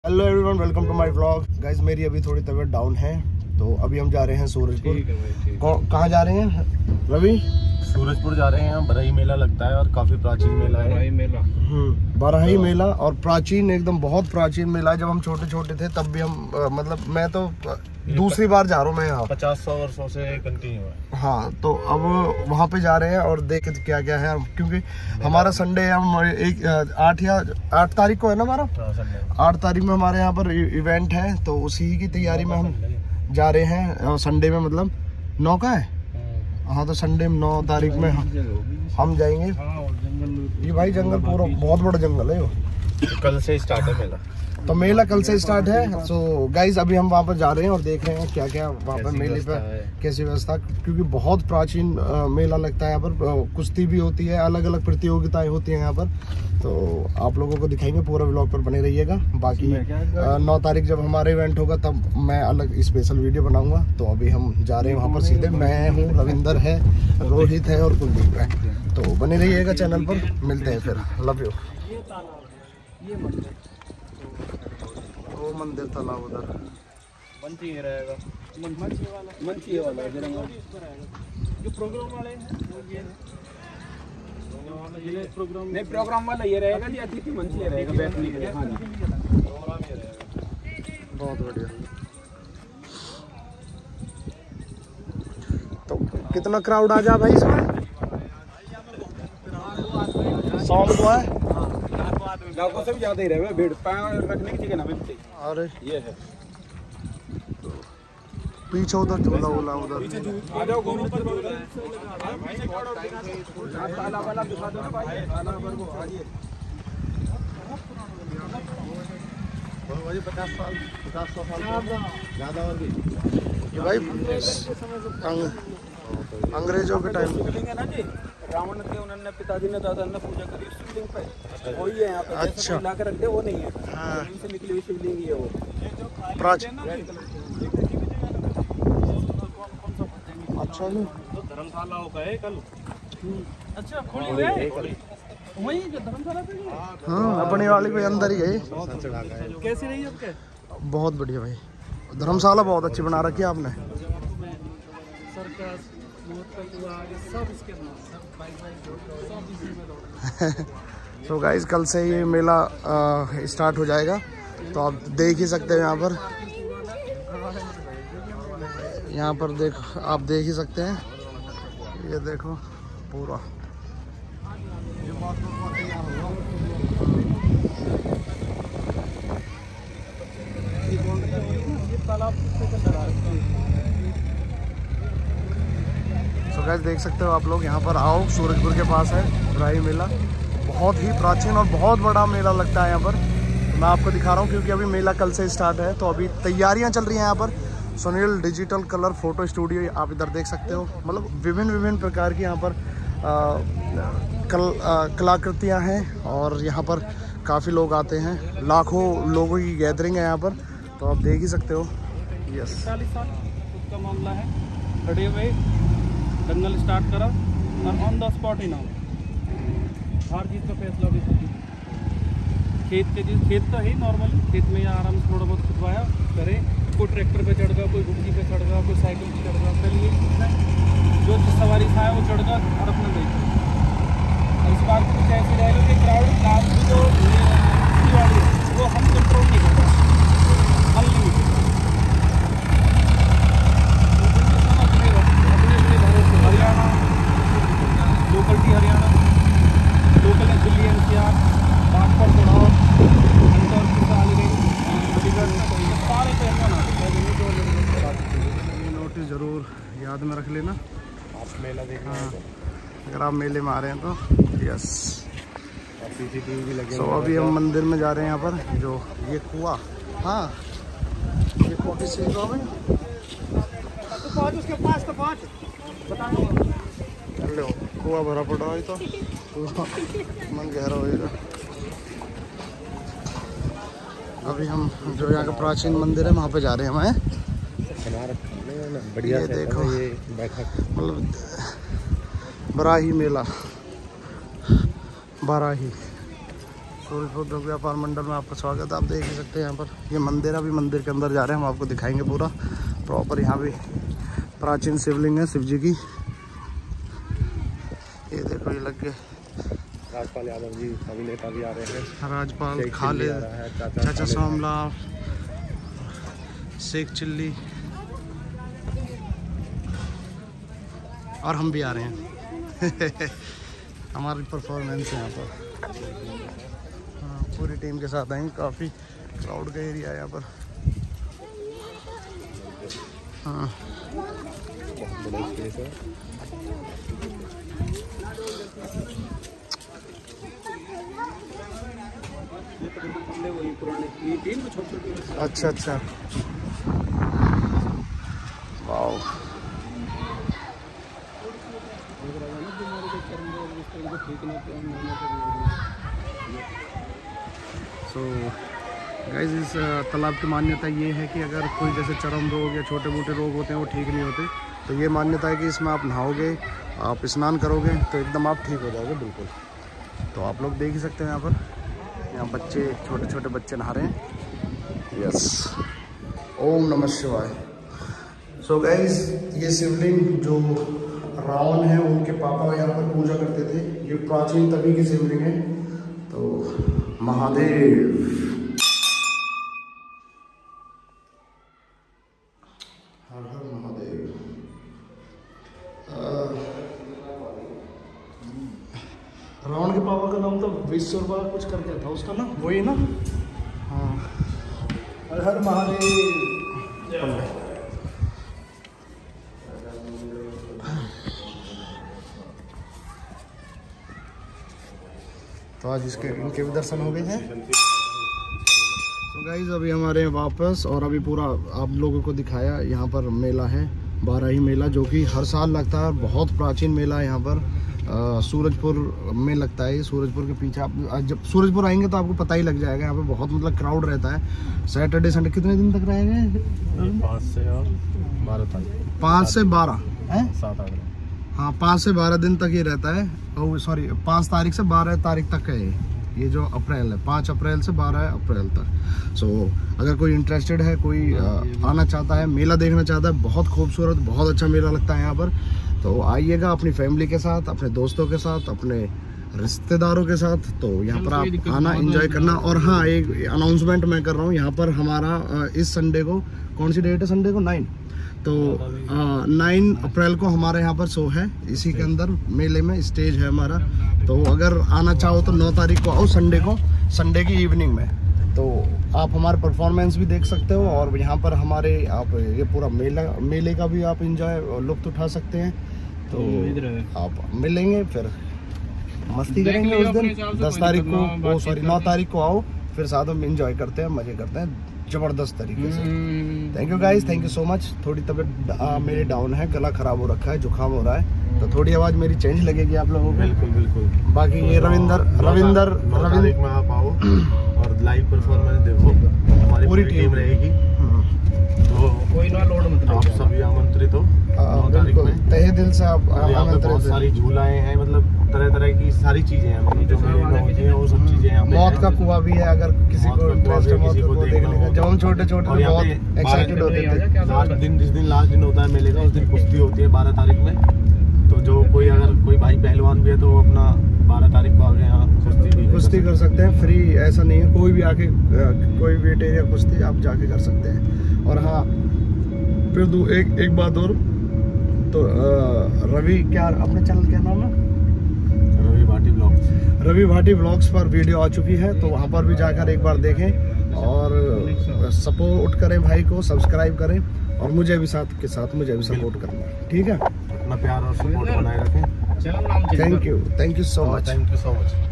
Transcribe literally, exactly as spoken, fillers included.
Hello everyone, welcome to my vlog. Guys मेरी अभी थोड़ी तबीयत डाउन है तो अभी हम जा रहे हैं सूरजपुर। कहाँ जा रहे हैं रवि? सूरजपुर जा रहे हैं हम। बराही मेला लगता है और काफी प्राचीन मेला है। बराही मेला हम्म बराही तो, मेला और प्राचीन, एकदम बहुत प्राचीन मेला है। जब हम छोटे छोटे थे तब भी हम आ, मतलब मैं तो दूसरी बार जा रहा हूँ मैं यहाँ। पचास सौ वर्षों से कंटिन्यू है। हाँ, तो अब वहाँ पे जा रहे हैं और देख क्या क्या है, क्योंकि हमारा संडे हम एक आठ या आठ तारीख को है ना हमारा। आठ तारीख में हमारे यहाँ पर इवेंट है, तो उसी की तैयारी में हम जा रहे हैं। संडे में मतलब नौ का है। हाँ, तो संडे में नौ तारीख में हम जाएंगे। ये भाई जंगल पूरा बहुत बड़ा जंगल है। वो कल से स्टार्ट है मेला। तो मेला कल से स्टार्ट है। सो गाइज अभी हम वहाँ पर जा रहे हैं और देख रहे हैं क्या क्या वहाँ पर मेले पर कैसी व्यवस्था, क्योंकि बहुत प्राचीन मेला लगता है यहाँ पर। कुश्ती भी होती है, अलग अलग प्रतियोगिताएं होती हैं यहाँ पर। तो आप लोगों को दिखाएंगे, पूरा व्लॉग पर बने रहिएगा। बाकी नौ तारीख जब हमारा इवेंट होगा तब मैं अलग स्पेशल वीडियो बनाऊंगा। तो अभी हम जा रहे हैं वहाँ पर सीधे। मैं हूँ, रविंदर है, रोहित है और कुलदीप है। तो बने रहिएगा चैनल पर। मिलते हैं फिर। Love you. वो मंदिर तालाब उधर मंची रहेगा। मंची वाला मंची वाला जो प्रोग्राम वाले हैं ये प्रोग्राम नहीं, प्रोग्राम वाला ये रहेगा जी। अतिथि मंची रहेगा बैठने के लिए। हाँ जी, प्रोग्राम ये रहेगा। बहुत बढ़िया। तो कितना क्राउड आ जा भाई इसमें? सौ को है, लाखों से भी ज्यादा ही रहेगा। भीड़ पैर रखने की जगह ना मिलती। अरे ये है पीछे उधर झूला वूला उधर। आ जाओ घूमो पर ताला वाला दिखा दो ना भाई। ताला पर वो आ जाइए। बहुत पचास साल पचास सौ साल ज्यादा और भी। ये भाई अंग, अंग्रेजों के टाइम है ना जी। रावण के उन्होंने पिताजी ने दादा ने पूजा करी शिवलिंग पे। वही है यहाँ पे। अच्छा, ला के रख दे, वो नहीं है। हाँ, से निकली हुई शिवलिंग है वो। प्राचीन। अच्छा नहीं, तो धर्मशाला होगा है कल। अच्छा खुली है वही जो धर्मशाला पे। हाँ, अपनी वाली पे अंदर ही गए। कैसी रही आपके? बहुत बढ़िया भाई, धर्मशाला बहुत अच्छी बना रखी है आपने। तो गाइस कल से ये मेला स्टार्ट हो जाएगा, तो आप देख ही सकते हैं यहाँ पर। यहाँ पर देख आप देख ही सकते हैं। ये देखो पूरा तो गाइस देख सकते हो आप लोग। यहाँ पर आओ, सूरजपुर के पास है बराही मेला। बहुत ही प्राचीन और बहुत बड़ा मेला लगता है यहाँ पर। मैं आपको दिखा रहा हूँ क्योंकि अभी मेला कल से स्टार्ट है। तो अभी तैयारियाँ चल रही हैं यहाँ पर। Sunil digital colour photo studio आप इधर देख सकते हो। मतलब विभिन्न विभिन्न प्रकार की यहाँ पर आ, कल कलाकृतियाँ हैं और यहाँ पर काफ़ी लोग आते हैं। लाखों लोगों की गैदरिंग है यहाँ पर, तो आप देख ही सकते हो। यस, चालीस साल उसका मामला है। खड़े हुए दंगल स्टार्ट करा और ऑन द स्पॉट ही ना हर चीज़ का फैसला भी खुद। खेत के जिस खेत तो है नॉर्मली, खेत में या आराम से थोड़ा बहुत खुदवाया करे। कोई ट्रैक्टर पे चढ़ गया, कोई घुट्टी पे चढ़ गया, कोई साइकिल पे चढ़ गया। चलिए जो सवारी था वो चढ़ गया और अपना गई। इस बार कुछ ऐसी रहेगा कि क्राउड लास्ट जो वो हम कंट्रोल नहीं कर पाए। अनलिमिटेड हरियाणा लोकल की हरियाणा लोकल है Delhi N C R Baghpat चढ़ाओ सारे पहलवान ये नोटिस ज़रूर याद में रख लेना। आप मेला देखना। हाँ, अगर आप मेले में आ रहे हैं तो। यस, सीसीटीवी भी लगे। तो अभी हम मंदिर में जा रहे हैं। यहाँ पर जो ये कुआं, हाँ ये कुआं किस चीज़ का है? उसके पास तो पाँच लो कुआं भरा पड़ा है तो मन गहरा होएगा। अभी हम जो यहाँ का प्राचीन मंदिर है वहाँ पे जा रहे हैं हमें। बढ़िया ये देखो, ये मतलब बराही मेला, बराही सूरजपुर लोक व्यापार मंडल में आपका स्वागत है। आप देख ही सकते हैं यहाँ पर ये मंदिर, अभी मंदिर के अंदर जा रहे हैं, हम आपको दिखाएंगे पूरा प्रॉपर। यहाँ भी प्राचीन शिवलिंग है शिव जी की। ये देखो ये लग गए राजपाल यादव जी अभिनेता भी आ रहे हैं। राजपाल खाले, चाचा सोमला, शेख चिल्ली और हम भी आ रहे हैं। हमारी परफॉर्मेंस है यहाँ पर। हाँ, पूरी टीम के साथ आएंगे। काफ़ी क्राउड का एरिया है यहाँ पर। हाँ बड़ा स्पेस है। अच्छा अच्छा, वाओ। सो गाइस, इस तालाब की मान्यता ये है कि अगर कोई जैसे चर्म रोग या छोटे मोटे रोग होते हैं वो ठीक नहीं होते, तो ये मान्यता है कि इसमें आप नहाओगे, आप स्नान करोगे तो एकदम आप ठीक हो जाओगे बिल्कुल। तो आप लोग देख ही सकते हैं यहाँ पर, यहाँ बच्चे, छोटे छोटे बच्चे नहा रहे हैं। यस, ओम नमः शिवाय। सो गाइस, ये शिवलिंग जो रावण है उनके पापा यहाँ पर पूजा करते थे, ये प्राचीन तभी की शिवलिंग है। तो महादेव, हर हर महादेव। रावण के पापा का नाम तो विश्वकर्मा कुछ करके था उसका ना, वही ना। हाँ, हर हर महादेव। तो आज इसके इनके भी दर्शन हो गए हैं। तो गाइस, अभी हमारे वापस, और अभी पूरा आप लोगों को दिखाया। यहाँ पर मेला है, बाराही मेला, जो कि हर साल लगता है। बहुत प्राचीन मेला है यहाँ पर, आ, सूरजपुर में लगता है। सूरजपुर के पीछे आप जब सूरजपुर आएंगे तो आपको पता ही लग जाएगा। यहाँ पे बहुत मतलब क्राउड रहता है। सैटरडे संडे कितने दिन तक रहेंगे? पाँच से और बारह तारीख। पाँच से बारह है, सात आठ। हाँ, पाँच से बारह दिन तक ये रहता है। ओ सॉरी, पाँच तारीख से बारह तारीख तक है ये जो अप्रैल है, पाँच अप्रैल से बारह अप्रैल तक। सो so, अगर कोई इंटरेस्टेड है, कोई आना चाहता है, मेला देखना चाहता है, बहुत खूबसूरत, बहुत अच्छा मेला लगता है यहाँ पर, तो आइएगा अपनी फैमिली के साथ, अपने दोस्तों के साथ, अपने रिश्तेदारों के साथ। तो यहाँ पर आप आना, एंजॉय करना। और हाँ, एक अनाउंसमेंट मैं कर रहा हूँ यहाँ पर, हमारा इस संडे को, कौन सी डेट है संडे को? नाइन। तो नाइन अप्रैल को हमारे यहाँ पर शो है, इसी के अंदर मेले में स्टेज है हमारा। तो अगर आना चाहो तो नौ तारीख को आओ, संडे को, संडे की इवनिंग में। तो आप हमारे परफॉर्मेंस भी देख सकते हो, और यहाँ पर हमारे आप ये पूरा मेला, मेले का भी आप इंजॉय, लुत्फ उठा सकते हैं। तो आप मिलेंगे, फिर मस्ती करेंगे उस दिन। दस तारीख को, वो सॉरी नौ तारीख को आओ, फिर साथ में इंजॉय करते हैं, मजे करते हैं जबरदस्त तरीके से। Thank you guys, thank you so much. थोड़ी तबीयत मेरी डाउन है, गला खराब हो रखा है, जुकाम हो रहा है, तो थोड़ी आवाज मेरी चेंज लगेगी आप लोगों को। बिल्कुल बिल्कुल। बाकी ये रविंदर रविंदर रविंदर में आप आओ और लाइव परफॉर्मेंस देखो, हमारी पूरी टीम रहेगी। तो कोई ना लोड मत, आप सभी आमंत्रित हो नौ तारीख में, तहे दिल से आप आमंत्रित। बहुत सारी झूलाएं हैं, मतलब तरह तरह की सारी चीजें हैं, मतलब जो मेले में होती हैं वो सब चीजें यहाँ पे। मौत का कुआं भी है, अगर किसी को इंटरेस्ट है मौत को देखने का। जब हम छोटे छोटे थे बहुत एक्साइटेड होते थे। लास्ट दिन, जिस दिन लास्ट दिन होता है मेले का, उस दिन कुश्ती होती है बारह तारीख में। तो जो कोई, अगर कोई भाई पहलवान भी है तो वो अपना बारह तारीख को आगे यहाँ कुश्ती भी कुश्ती कर सकते हैं, फ्री, ऐसा नहीं है। कोई भी आके, कोई वेट एरिया कुश्ती आप जाके कर सकते हैं। और हाँ, फिर दो एक एक बात और, तो रवि, क्या अपने चैनल क्या नाम है? रवि भाटी ब्लॉग्स। रवि भाटी ब्लॉग्स पर वीडियो आ चुकी है, तो वहाँ पर भी जाकर एक बार देखें और सपोर्ट करें भाई को, सब्सक्राइब करें, और मुझे भी साथ के साथ मुझे भी सपोर्ट करना, ठीक है? अपना प्यार और सपोर्ट बनाए रखें। Thank you, thank you so much, thank you so much.